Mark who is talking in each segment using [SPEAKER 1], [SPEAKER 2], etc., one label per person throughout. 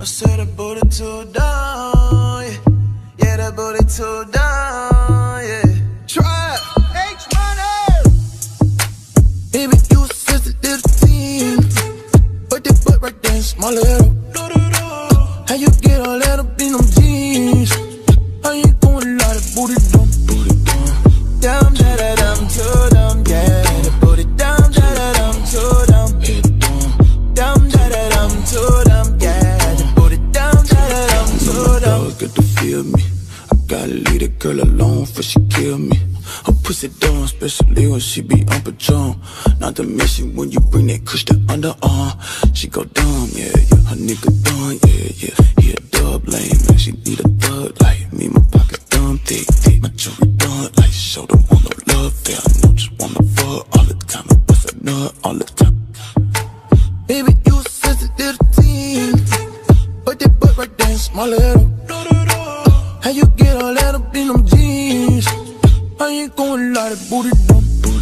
[SPEAKER 1] said that booty too down, yeah. Yeah, that booty too down, yeah. Try H-Money. Baby, you a sensitive teen, but that butt right there is small little. How you get all that up in them jeans? How you gon' lie, that booty dumb, Down, da-da-dum, too dumb, yeah. That booty down, da-da-dum, too dumb. Down, da-da-dum, too dumb, yeah. That booty down, da-da-dum, too dumb.
[SPEAKER 2] Dogs got to feel me. I gotta leave that girl alone before she kill me. Her pussy down, especially when she be on Patron. Not to mention when you bring that kush to underarm. She go dumb, yeah, yeah. Her nigga done, yeah, yeah. He a dub lame, man. She need a thug like me. My pocket dumb, thick, thick. My jewelry done like show them want no love. Yeah, I know just wanna fuck all the time. I bust a nut all the time.
[SPEAKER 1] Baby, you a sensitive teen, but that butt right there is small little. How you get all that up in them jeans? I ain't gon' lie, that booty dumb,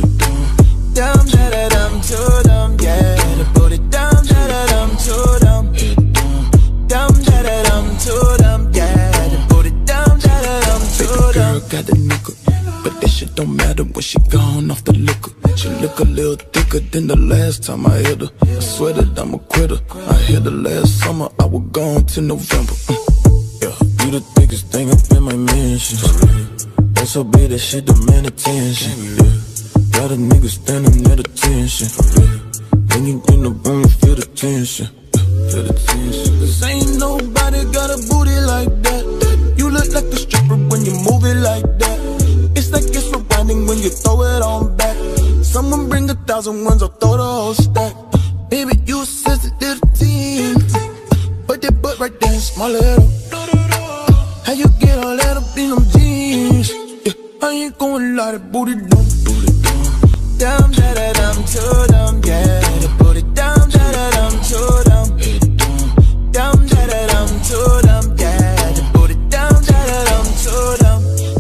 [SPEAKER 1] Down, da-da-dum, too dumb, yeah. The booty down, da-da-dum, too dumb. Down, da-da-dum, too dumb, yeah. The booty down, da-da-dum, too
[SPEAKER 2] Baby
[SPEAKER 1] dumb.
[SPEAKER 2] girl got a nigga, but that shit don't matter when she gone off the liquor. She look a little thicker than the last time I hit her. I swear that I'm a quitter. I hit her last summer, I was gone till November. Yeah, you the thickest thing up in my mansion. That's so big that shit demand attention. Yeah, got a nigga standing at attention. Yeah, when you in the room, feel the tension. Yeah, feel the tension.
[SPEAKER 1] Cause ain't nobody got a booty like that. You look like a stripper when you move it like that. It's like it's rewinding when you throw it on back. Someone bring 1,000 ones, I'll throw the whole stack. Baby, you a sensitive teen, but that butt right there is small little. How you get all that up in them jeans? Yeah, I ain't gon' lie, that booty dumb, Down, da-da-dum, too dumb, yeah. The booty down, da-da-dum, too dumb. Down, da-da-dum, too dumb, yeah. The booty down, da-da-dum, too dumb.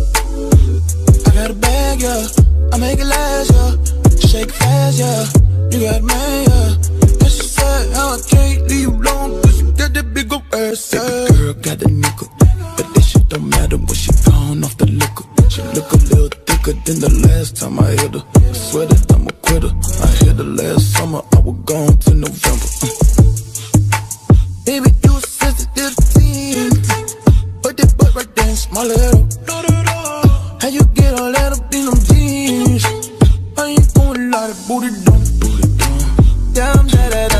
[SPEAKER 1] I got a bag, yeah. I make it last, yeah. Shake it fast, yeah. You got a man, yeah. And she said, how I can't leave you alone, cause you got that big old ass, yeah.
[SPEAKER 2] Baby girl got a nigga, but that shit don't matter when she gone off the liquor. She look a little thicker than the last time I hit her. I swear that I'm a quitter. I hit her last summer, I was gone till November.
[SPEAKER 1] Baby, you a sensitive teen, but that butt right there is small little. How you get all that up in them jeans? I ain't gon' lie, that booty dumb, Down, da-da-dum.